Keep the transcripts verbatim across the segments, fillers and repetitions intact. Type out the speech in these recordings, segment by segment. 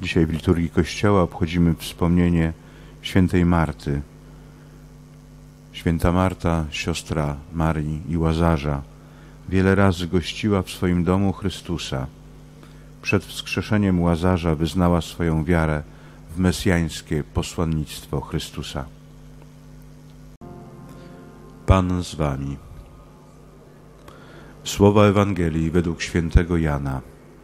Dzisiaj w liturgii Kościoła obchodzimy wspomnienie świętej Marty. Święta Marta, siostra Marii i Łazarza, wiele razy gościła w swoim domu Chrystusa. Przed wskrzeszeniem Łazarza wyznała swoją wiarę w mesjańskie posłannictwo Chrystusa. Pan z wami. Słowa Ewangelii według świętego Jana.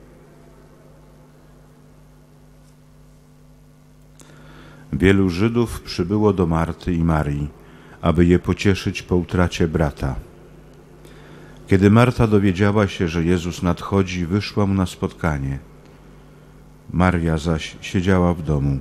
Wielu Żydów przybyło do Marty i Marii, aby je pocieszyć po utracie brata. Kiedy Marta dowiedziała się, że Jezus nadchodzi, wyszła mu na spotkanie. Maria zaś siedziała w domu.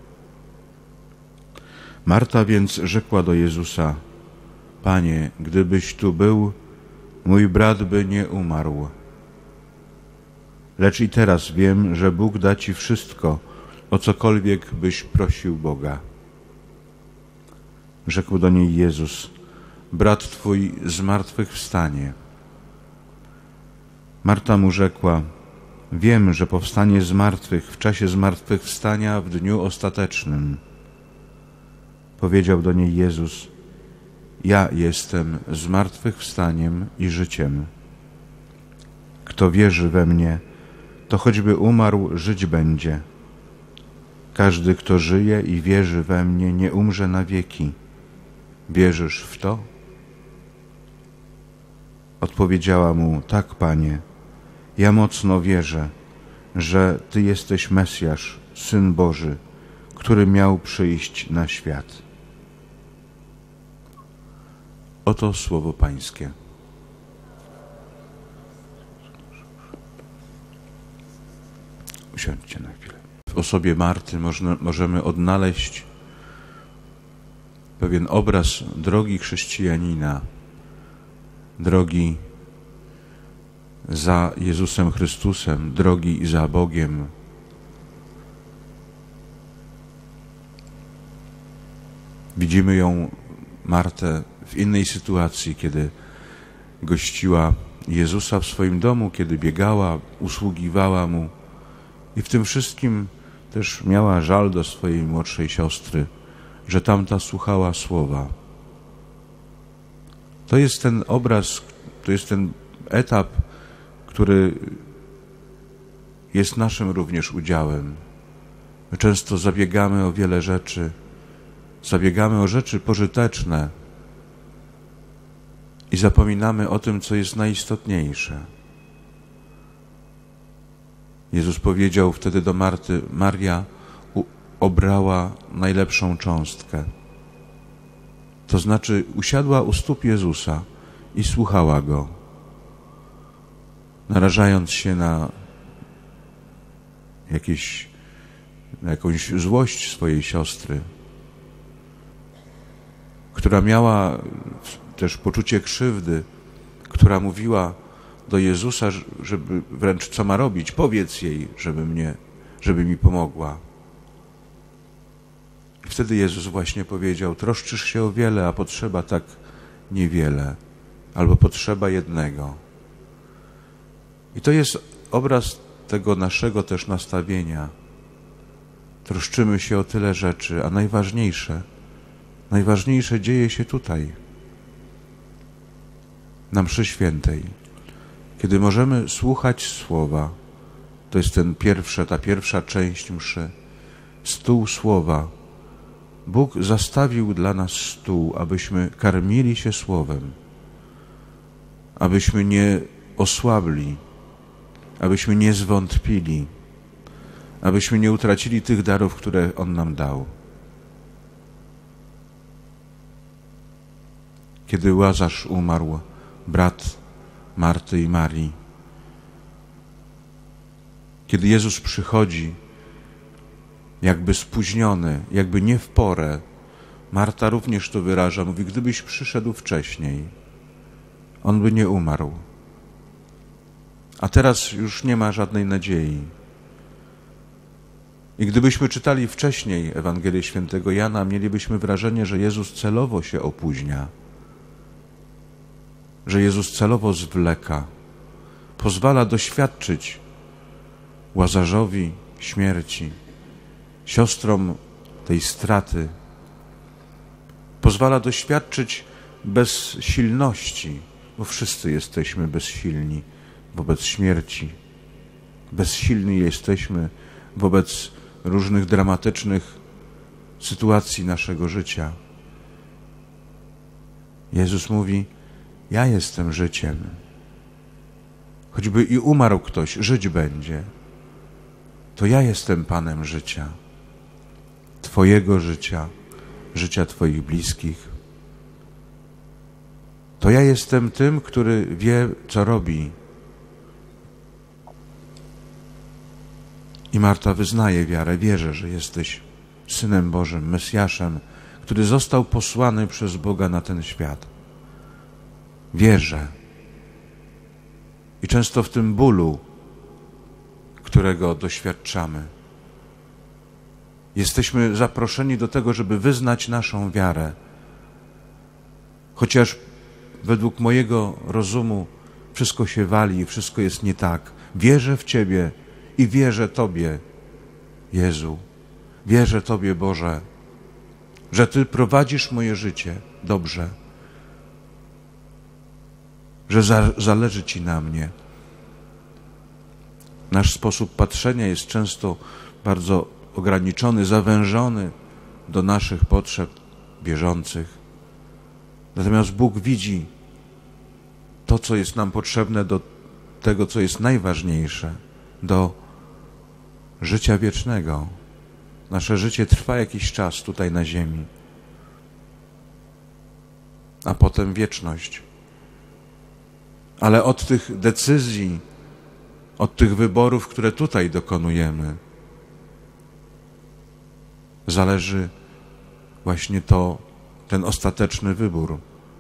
Marta więc rzekła do Jezusa: Panie, gdybyś tu był, mój brat by nie umarł. Lecz i teraz wiem, że Bóg da ci wszystko, o cokolwiek byś prosił Boga. Rzekł do niej Jezus: brat twój zmartwychwstanie. Marta mu rzekła: wiem, że powstanie z martwych w czasie zmartwychwstania w dniu ostatecznym. Powiedział do niej Jezus: ja jestem zmartwychwstaniem i życiem. Kto wierzy we mnie, to choćby umarł, żyć będzie. Każdy, kto żyje i wierzy we mnie, nie umrze na wieki. Wierzysz w to? Odpowiedziała mu: tak, Panie, ja mocno wierzę, że Ty jesteś Mesjasz, Syn Boży, który miał przyjść na świat. Oto słowo Pańskie. Usiądźcie na chwilę. W osobie Marty można, możemy odnaleźć pewien obraz drogi chrześcijanina, drogi za Jezusem Chrystusem, drogi za Bogiem. Widzimy ją, Martę, w innej sytuacji, kiedy gościła Jezusa w swoim domu, kiedy biegała, usługiwała Mu i w tym wszystkim też miała żal do swojej młodszej siostry, że tamta słuchała słowa. To jest ten obraz, to jest ten etap, który jest naszym również udziałem. My często zabiegamy o wiele rzeczy, zabiegamy o rzeczy pożyteczne i zapominamy o tym, co jest najistotniejsze. Jezus powiedział wtedy do Marty: Maria obrała najlepszą cząstkę. To znaczy usiadła u stóp Jezusa i słuchała Go, narażając się na jakieś, na jakąś złość swojej siostry, która miała też poczucie krzywdy, która mówiła do Jezusa, żeby wręcz co ma robić, powiedz jej, żeby mnie, żeby mi pomogła. I wtedy Jezus właśnie powiedział: troszczysz się o wiele, a potrzeba tak niewiele, albo potrzeba jednego. I to jest obraz tego naszego też nastawienia. Troszczymy się o tyle rzeczy, a najważniejsze, najważniejsze dzieje się tutaj, na mszy świętej. Kiedy możemy słuchać słowa, to jest ten pierwsze, ta pierwsza część mszy, stół słowa. Bóg zastawił dla nas stół, abyśmy karmili się słowem, abyśmy nie osłabli, abyśmy nie zwątpili, abyśmy nie utracili tych darów, które On nam dał. Kiedy Łazarz umarł, brat Marty i Marii, kiedy Jezus przychodzi, jakby spóźniony, jakby nie w porę, Marta również to wyraża, mówi: gdybyś przyszedł wcześniej, On by nie umarł. A teraz już nie ma żadnej nadziei. I gdybyśmy czytali wcześniej Ewangelię świętego Jana, mielibyśmy wrażenie, że Jezus celowo się opóźnia, że Jezus celowo zwleka, pozwala doświadczyć Łazarzowi śmierci, siostrom tej straty. Pozwala doświadczyć bezsilności, bo wszyscy jesteśmy bezsilni wobec śmierci. Bezsilni jesteśmy wobec różnych dramatycznych sytuacji naszego życia. Jezus mówi: ja jestem życiem. Choćby i umarł ktoś, żyć będzie. To ja jestem Panem życia. Twojego życia, życia Twoich bliskich. To ja jestem tym, który wie, co robi. I Marta wyznaje wiarę, wierzę, że jesteś Synem Bożym, Mesjaszem, który został posłany przez Boga na ten świat. Wierzę. I często w tym bólu, którego doświadczamy, jesteśmy zaproszeni do tego, żeby wyznać naszą wiarę. Chociaż według mojego rozumu wszystko się wali i wszystko jest nie tak. Wierzę w Ciebie i wierzę Tobie, Jezu. Wierzę Tobie, Boże, że Ty prowadzisz moje życie dobrze, że za, zależy Ci na mnie. Nasz sposób patrzenia jest często bardzo ograniczony, zawężony do naszych potrzeb bieżących. Natomiast Bóg widzi to, co jest nam potrzebne do tego, co jest najważniejsze, do życia wiecznego. Nasze życie trwa jakiś czas tutaj na ziemi, a potem wieczność. Ale od tych decyzji, od tych wyborów, które tutaj dokonujemy, zależy właśnie to, ten ostateczny wybór.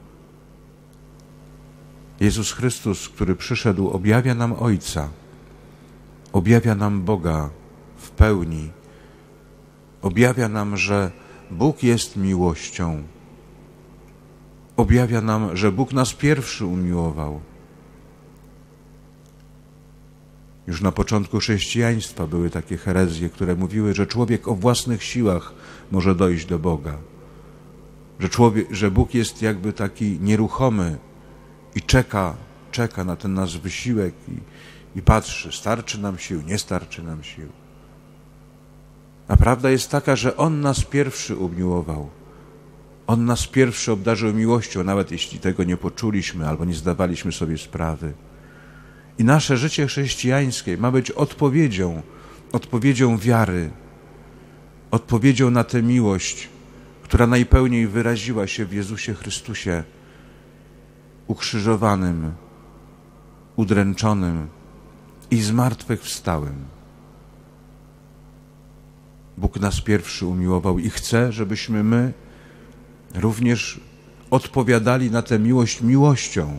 Jezus Chrystus, który przyszedł, objawia nam Ojca, objawia nam Boga w pełni, objawia nam, że Bóg jest miłością, objawia nam, że Bóg nas pierwszy umiłował. Już na początku chrześcijaństwa były takie herezje, które mówiły, że człowiek o własnych siłach może dojść do Boga. Że, człowiek, że Bóg jest jakby taki nieruchomy i czeka, czeka na ten nasz wysiłek i, i patrzy, starczy nam sił, nie starczy nam sił. A prawda jest taka, że On nas pierwszy umiłował. On nas pierwszy obdarzył miłością, nawet jeśli tego nie poczuliśmy albo nie zdawaliśmy sobie sprawy. I nasze życie chrześcijańskie ma być odpowiedzią, odpowiedzią wiary, odpowiedzią na tę miłość, która najpełniej wyraziła się w Jezusie Chrystusie, ukrzyżowanym, udręczonym i zmartwychwstałym. Bóg nas pierwszy umiłował i chce, żebyśmy my również odpowiadali na tę miłość miłością.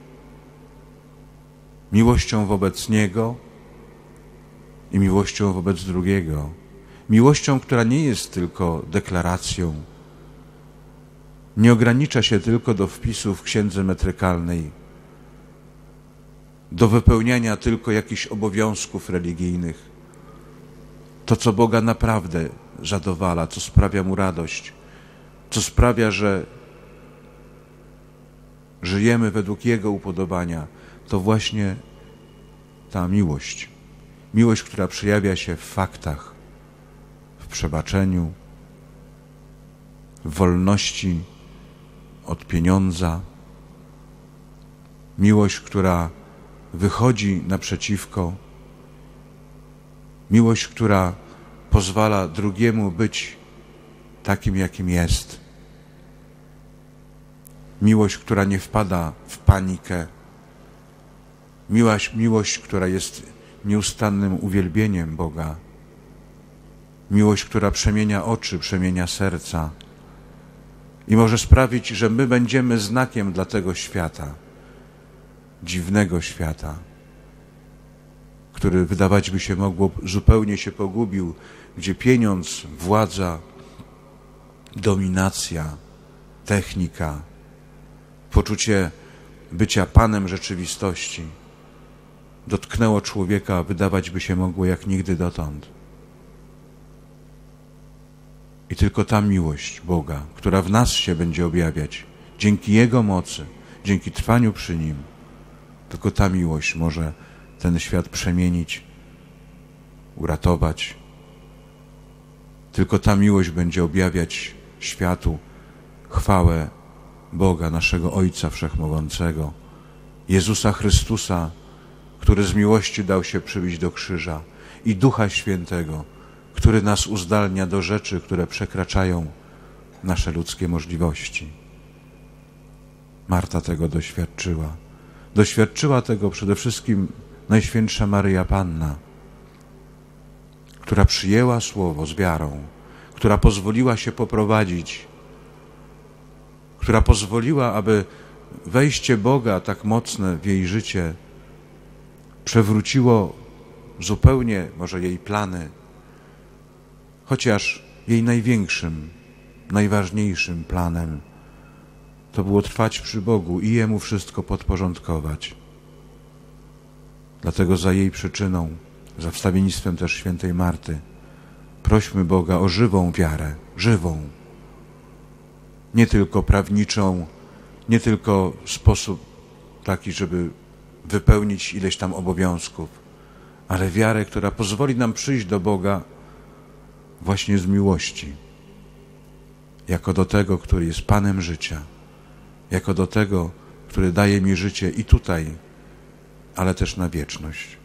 Miłością wobec Niego i miłością wobec drugiego. Miłością, która nie jest tylko deklaracją, nie ogranicza się tylko do wpisu w księdze metrykalnej, do wypełniania tylko jakichś obowiązków religijnych. To, co Boga naprawdę zadowala, co sprawia Mu radość, co sprawia, że żyjemy według Jego upodobania, to właśnie ta miłość. Miłość, która przejawia się w faktach, w przebaczeniu, w wolności od pieniądza. Miłość, która wychodzi naprzeciwko. Miłość, która pozwala drugiemu być takim, jakim jest. Miłość, która nie wpada w panikę. Miłość, miłość, która jest nieustannym uwielbieniem Boga. Miłość, która przemienia oczy, przemienia serca i może sprawić, że my będziemy znakiem dla tego świata, dziwnego świata, który wydawać by się mogło zupełnie się pogubił, gdzie pieniądz, władza, dominacja, technika, poczucie bycia panem rzeczywistości dotknęło człowieka, wydawać by się mogło jak nigdy dotąd. I tylko ta miłość Boga, która w nas się będzie objawiać, dzięki Jego mocy, dzięki trwaniu przy Nim, tylko ta miłość może ten świat przemienić, uratować. Tylko ta miłość będzie objawiać światu chwałę Boga, naszego Ojca Wszechmogącego, Jezusa Chrystusa, który z miłości dał się przybić do krzyża, i Ducha Świętego, który nas uzdalnia do rzeczy, które przekraczają nasze ludzkie możliwości. Marta tego doświadczyła. Doświadczyła tego przede wszystkim Najświętsza Maryja Panna, która przyjęła Słowo z wiarą, która pozwoliła się poprowadzić, która pozwoliła, aby wejście Boga tak mocne w jej życie przewróciło zupełnie może jej plany, chociaż jej największym, najważniejszym planem to było trwać przy Bogu i Jemu wszystko podporządkować. Dlatego za jej przyczyną, za wstawiennictwem też świętej Marty, prośmy Boga o żywą wiarę, żywą, nie tylko prawniczą, nie tylko w sposób taki, żeby wypełnić ileś tam obowiązków, ale wiarę, która pozwoli nam przyjść do Boga właśnie z miłości, jako do tego, który jest Panem życia, jako do tego, który daje mi życie i tutaj, ale też na wieczność.